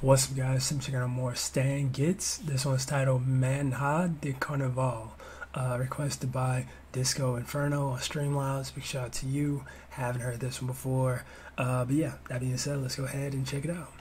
What's up, guys? I'm checking out more Stan Getz. This one's titled Manha de Carnaval. Requested by Disco Inferno on Streamlabs. Big shout out to you. Haven't heard this one before. But yeah, that being said, let's go ahead and check it out.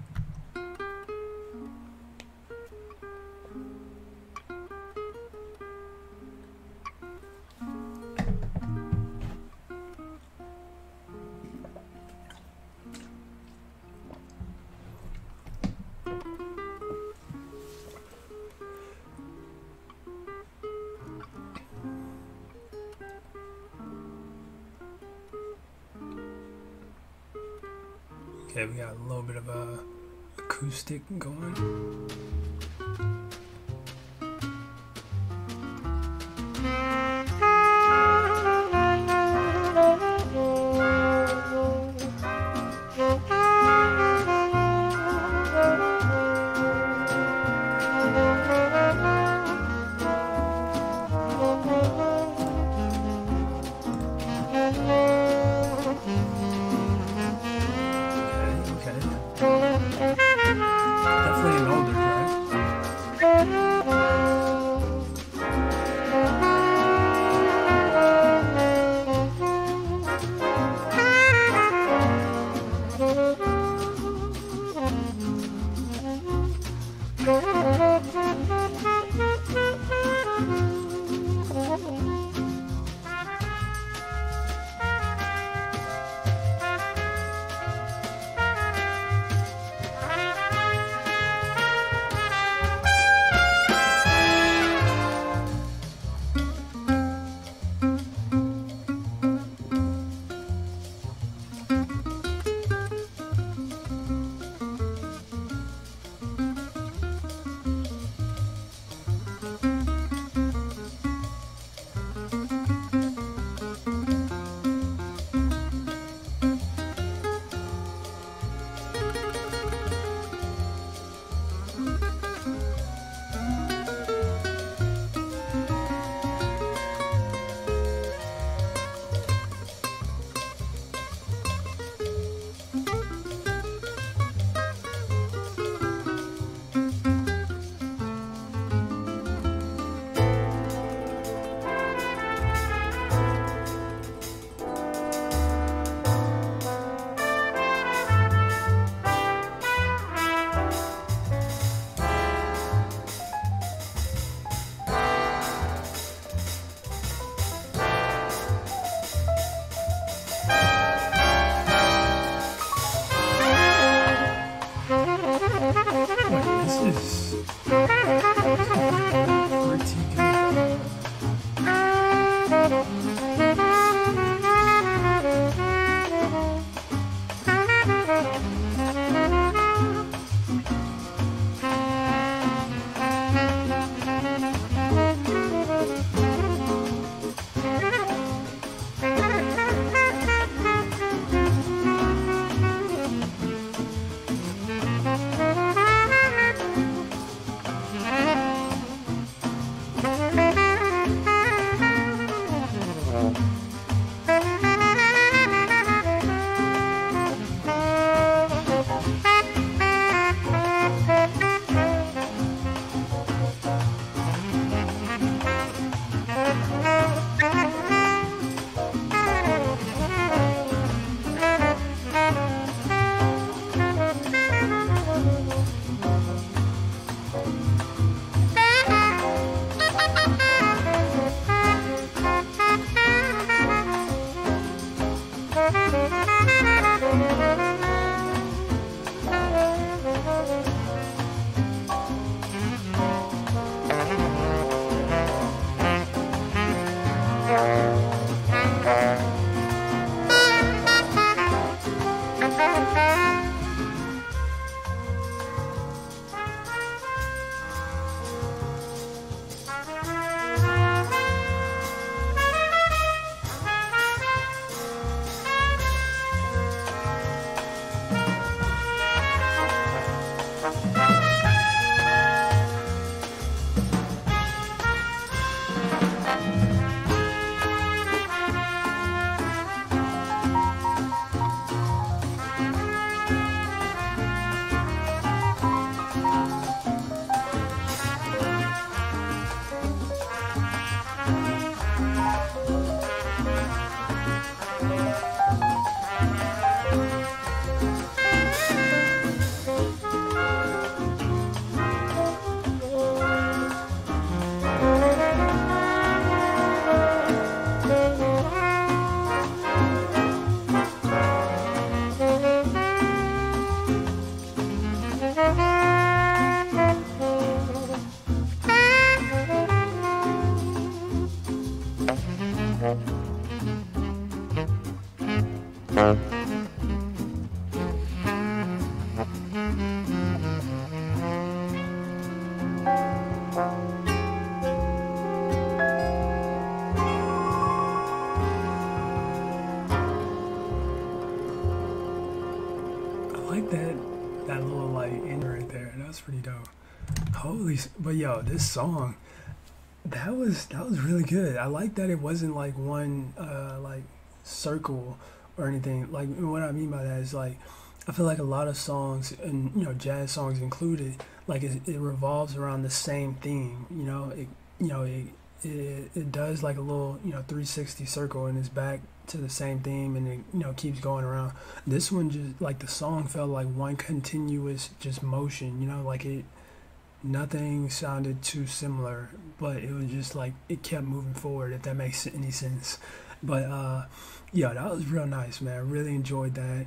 Okay, we got a little bit of a acoustic going. Definitely an older track. I like that little like end right there. That was pretty dope. But yo, this song that was really good. I like that it wasn't like one like circle or anything. Like what I mean by that is like I feel like a lot of songs and jazz songs included, like it revolves around the same theme. It does like a little 360 circle and it's back to the same theme and it keeps going around. This one just like the song felt like one continuous just motion. Like it nothing sounded too similar, but it was just like it kept moving forward, if that makes any sense. But yeah, that was real nice, man. I really enjoyed that.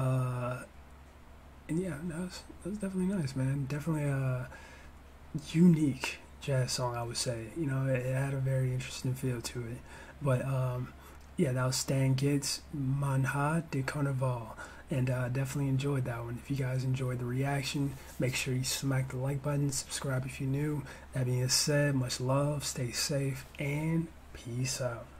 And yeah, that was definitely nice, man. Definitely a unique jazz song, I would say. It had a very interesting feel to it. But yeah, that was Stan Getz, Manha de Carnaval. And definitely enjoyed that one. If you guys enjoyed the reaction, make sure you smack the like button, subscribe if you're new. That being said, much love, stay safe, and peace out.